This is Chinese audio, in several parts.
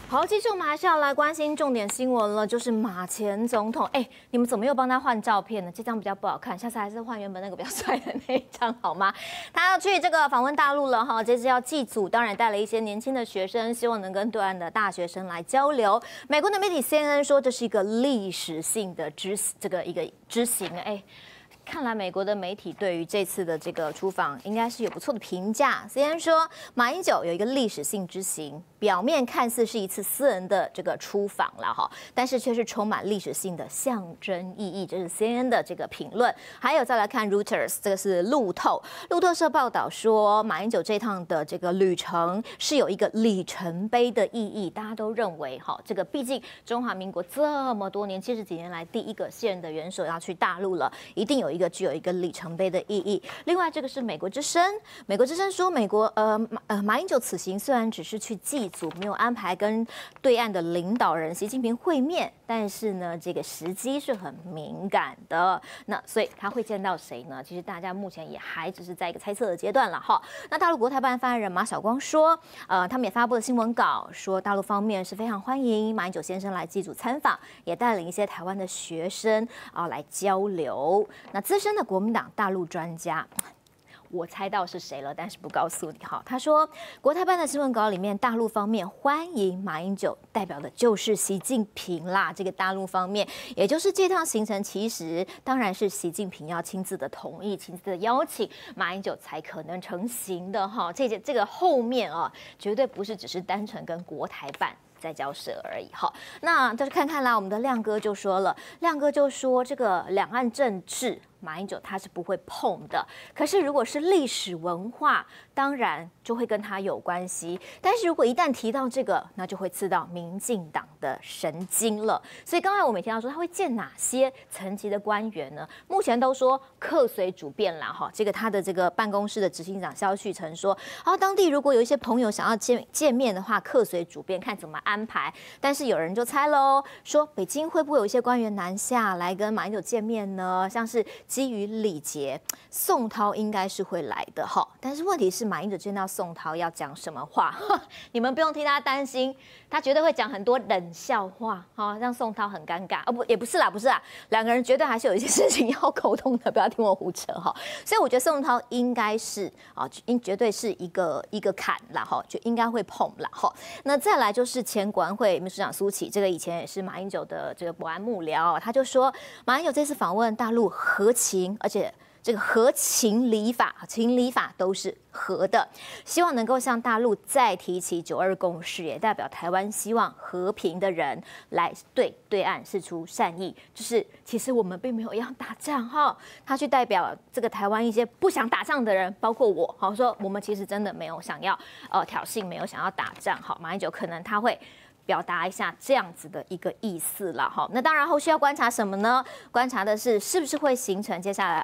好，接着我们还是要来关心重点新闻了，就是马前总统。你们怎么又帮他换照片呢？这张比较不好看，下次还是换原本那个比较帅的那一张好吗？他要去这个访问大陆了哈，这次要祭祖，当然带了一些年轻的学生，希望能跟对岸的大学生来交流。美国的媒体 CNN 说这是一个历史性的之行。看来美国的媒体对于这次的这个出访应该是有不错的评价。CNN 说，马英九有一个历史性之行，表面看似是一次私人的这个出访了哈，但是却是充满历史性的象征意义。这是 CNN 的这个评论。还有再来看 Reuters， 这个是路透社报道说，马英九这趟的这个旅程是有一个里程碑的意义。大家都认为哈，这个毕竟中华民国这么多年70几年来第一个现任的元首要去大陆了，一定有具有一个里程碑的意义。另外，这个是美国之声，美国之声说，马英九此行虽然只是去祭祖，没有安排跟对岸的领导人习近平会面，但是呢，这个时机是很敏感的。那所以他会见到谁呢？其实大家目前也还只是在一个猜测的阶段了哈。那大陆国台办发言人马晓光说，他们也发布了新闻稿，说大陆方面是非常欢迎马英九先生来祭祖参访，也带领一些台湾的学生来交流。那资深的国民党大陆专家，我猜到是谁了，但是不告诉你哈。他说，国台办的新闻稿里面，大陆方面欢迎马英九，代表的就是习近平啦。这个大陆方面，也就是这趟行程，其实当然是习近平要亲自的同意、亲自的邀请马英九才可能成行的哈。这个后面绝对不是只是单纯跟国台办在交涉而已哈。那就是看看啦，我们的亮哥就说了，这个两岸政治，马英九他是不会碰的。可是如果是历史文化，当然就会跟他有关系。但是如果一旦提到这个，那就会刺到民进党的神经了。所以刚才我们也提到说，他会见哪些层级的官员呢？目前都说客随主便啦哈。这个他的这个办公室的执行长萧旭成说，当地如果有一些朋友想要见面的话，客随主便，看怎么安排。但是有人就猜喽，说北京会不会有一些官员南下来跟马英九见面呢？像是基于礼节，宋涛应该是会来的哈。但是问题是，马英九见到宋涛要讲什么话？你们不用替他担心，他绝对会讲很多冷笑话哈，让宋涛很尴尬。也不是啦，两个人绝对还是有一些事情要沟通的，不要听我胡扯哈。所以我觉得宋涛应该是绝对是一个坎啦哈，就应该会碰啦哈。那再来就是前国安会秘书长苏起，这个以前也是马英九的这个国安幕僚，他就说马英九这次访问大陆合情，而且这个合情理法都是合的，希望能够向大陆再提起9·2共识，也代表台湾希望和平的人来对岸释出善意，就是其实我们并没有要打仗哈，他去代表这个台湾一些不想打仗的人，包括我，好说我们其实真的没有想要挑衅，没有想要打仗，好，马英九可能他会表达一下这样子的一个意思了哈。那当然后续要观察什么呢？观察的是不是会形成接下来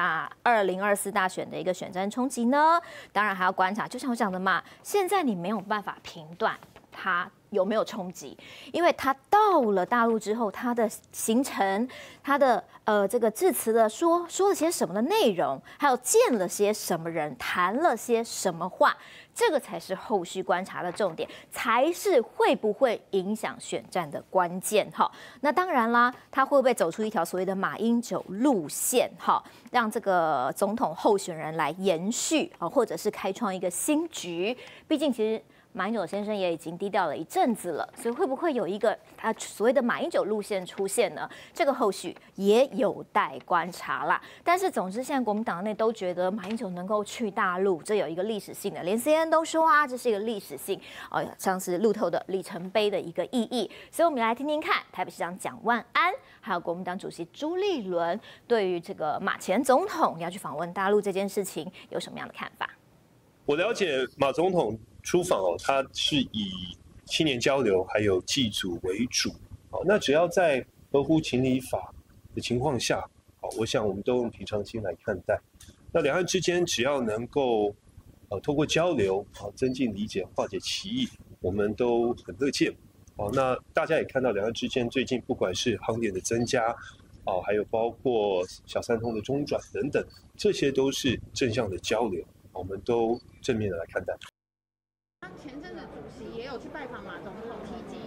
2024大选的一个选战冲击呢？当然还要观察，就像我讲的嘛，现在你没有办法评断它有没有冲击，因为他到了大陆之后，他的行程，他的这个致辞的说了些什么的内容，还有见了些什么人，谈了些什么话，这个才是后续观察的重点，才是会不会影响选战的关键哈。那当然啦，他会不会走出一条所谓的马英九路线哈，让这个总统候选人来延续或者是开创一个新局？毕竟其实马英九先生也已经低调了一阵子了，所以会不会有一个所谓的马英九路线出现呢？这个后续也有待观察啦。但是总之，现在国民党内都觉得马英九能够去大陆，这有一个历史性的，连 CNN 都说这是一个历史性像是路透的里程碑的一个意义。所以我们来听听看台北市长蒋万安，还有国民党主席朱立伦对于这个马前总统要去访问大陆这件事情有什么样的看法？ 我了解马总统出访他是以青年交流还有祭祖为主。那只要在合乎情理法的情况下，我想我们都用平常心来看待。那两岸之间只要能够透过交流增进理解、化解歧义，我们都很乐见。那大家也看到两岸之间最近不管是航点的增加，还有包括小三通的中转等等，这些都是正向的交流，我们都正面的来看待。 前阵子主席也有去拜访马总统，提及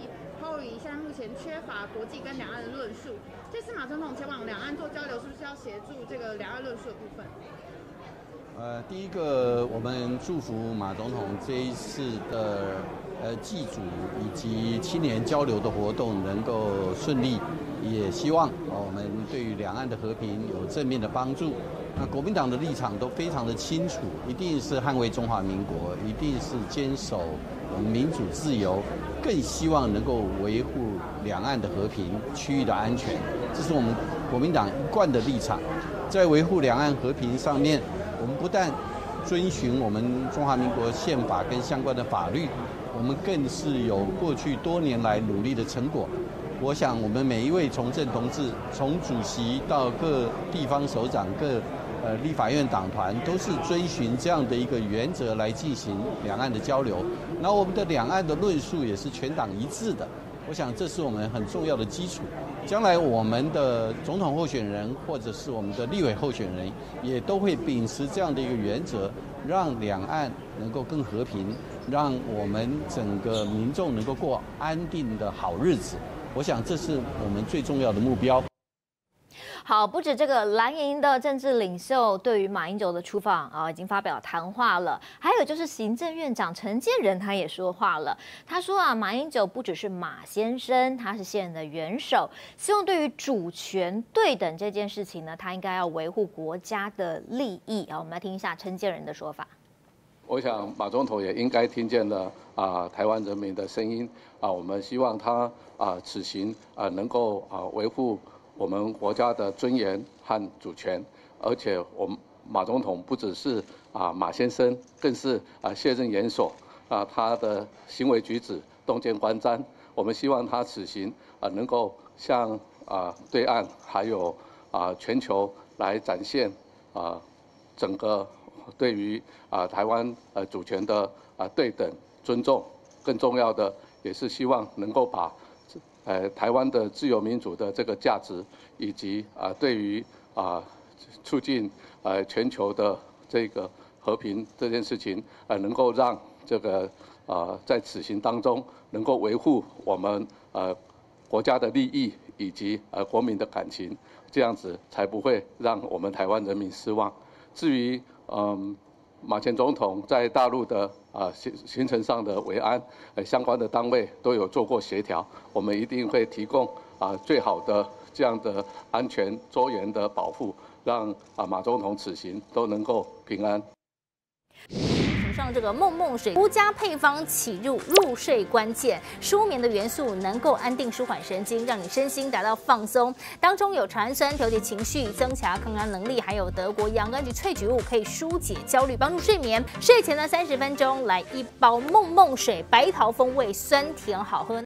前缺乏国际跟两岸的论述。这次马总统前往两岸做交流，是不是要协助这个两岸论述的部分？ 第一个，我们祝福马总统这一次的祭祖以及青年交流的活动能够顺利，也希望我们对于两岸的和平有正面的帮助。那国民党的立场都非常的清楚，一定是捍卫中华民国，一定是坚守我们民主自由，更希望能够维护两岸的和平、区域的安全，这是我们国民党一贯的立场。在维护两岸和平上面，我们不但遵循我们中华民国宪法跟相关的法律，我们更是有过去多年来努力的成果。我想，我们每一位从政同志，从主席到各地方首长、各立法院党团，都是遵循这样的一个原则来进行两岸的交流。然后，我们的两岸的论述也是全党一致的。我想，这是我们很重要的基础。将来我们的总统候选人或者是我们的立委候选人，也都会秉持这样的一个原则，让两岸能够更和平，让我们整个民众能够过安定的好日子。我想这是我们最重要的目标。 好，不止这个蓝营的政治领袖对于马英九的出访已经发表谈话了，还有就是行政院长陈建仁他也说话了。他说马英九不只是马先生，他是现任的元首，希望对于主权对等这件事情呢，他应该要维护国家的利益我们来听一下陈建仁的说法。 我想马总统也应该听见了台湾人民的声音我们希望他此行能够维护我们国家的尊严和主权，而且我们马总统不只是马先生，更是卸任元首他的行为举止洞见观瞻。我们希望他此行能够向对岸还有全球来展现整个对于台湾主权的对等尊重，更重要的也是希望能够把台湾的自由民主的这个价值，以及对于促进全球的这个和平这件事情能够让这个在此行当中能够维护我们国家的利益以及国民的感情，这样子才不会让我们台湾人民失望。至于马前总统在大陆的行程上的维安，相关的单位都有做过协调，我们一定会提供最好的这样的安全周延的保护，让马总统此行都能够平安。 上这个梦梦水独家配方起入睡关键，舒眠的元素能够安定舒缓神经，让你身心达到放松。当中有茶氨酸调节情绪、增强抗压能力，还有德国洋甘菊萃取物可以疏解焦虑，帮助睡眠。睡前呢30分钟来一包梦梦水，白桃风味，酸甜好喝。